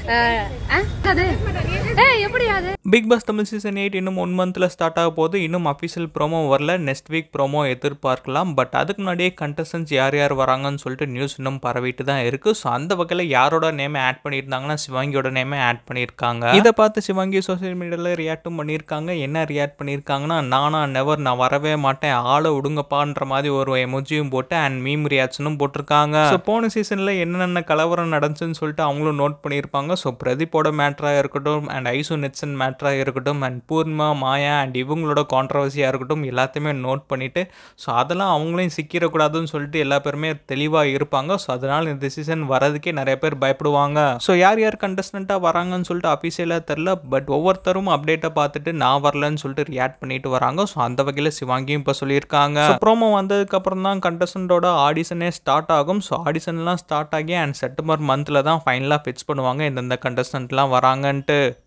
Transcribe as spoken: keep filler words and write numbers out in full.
Big Boss Tamil season eight இன்னும் one மந்த்ல start ஆக போது. இன்னும் அஃபிஷியல் ப்ரோமோ வரல. நெக்ஸ்ட் வீக் ப்ரோமோ எதிர்பார்க்கலாம். பட் அதுக்கு முன்னாடியே கண்டஸ்டன்ஸ் யார் யார் வராங்கன்னு சொல்லிட்டு நியூஸ் இன்னும் பரவிட்டு தான் இருக்கு. ஸோ அந்த வகையில் யாரோட நேமை ஆட் பண்ணியிருந்தாங்கன்னா சிவாங்கியோட நேமை ஆட் பண்ணியிருக்காங்க. இதை பார்த்து சிவாங்கி சோசியல் மீடியாவில் ரியாக்டும் பண்ணியிருக்காங்க. என்ன ரியாக்ட் பண்ணியிருக்காங்கன்னா, நானா நெவர், நான் வரவே மாட்டேன், ஆளை விடுங்கப்பான்ற மாதிரி ஒரு எமோஜியும் போட்டு அண்ட் மீம் ரியாக்ஷனும் போட்டிருக்காங்க. ஸோ போன சீசனில் என்னென்ன கலவரம் நடந்துச்சுன்னு சொல்லிட்டு அவங்களும் நோட் பண்ணியிருப்பாங்க. ஸோ பிரதீப்போட மேட்ராக இருக்கட்டும் அண்ட் ஐசு நெட்சன் மேட்ராக இருக்கட்டும் அண்ட் பூர்ணிமா, மாயா அண்ட் இவங்களோட கான்ட்ரவர்சியாக இருக்கட்டும் எல்லாத்தையுமே நோட் பண்ணிவிட்டு ஸோ அதெல்லாம் அவங்களையும் சிக்கிடக்கூடாதுன்னு சொல்லிட்டு எல்லா பேருமே தெளிவாக இருப்பாங்க. ஸோ அதனால் இந்த சீசன் வரதுக்கே நிறைய பேர் பயப்படுவாங்க. ஸோ யார் யார் கண்டஸ்டண்ட்டாக வராங்கன்னு சொல்லிட்டு அஃபிஷியலாக தெரில. பட் ஒவ்வொருத்தரும் அப்டேட்டை பார்த்துட்டு நான் வரலன்னு சொல்லிட்டு ரியாக்ட் பண்ணிட்டு வராங்க. ஸோ அந்த வகையில் சிவாங்கியும் இப்போ சொல்லியிருக்காங்க. ப்ரோமோ வந்ததுக்கப்புறம் தான் கண்டஸ்டண்டோட ஆடிஷனே ஸ்டார்ட் ஆகும். ஸோ ஆடிஷன்லாம் ஸ்டார்ட் ஆகி அண்ட் செப்டம்பர் மந்தில் தான் ஃபைனலாக ஃபிக்ஸ் பண்ணுவாங்க எந்தெந்த கண்டஸ்டன்ட்லாம் வராங்கன்ட்டு.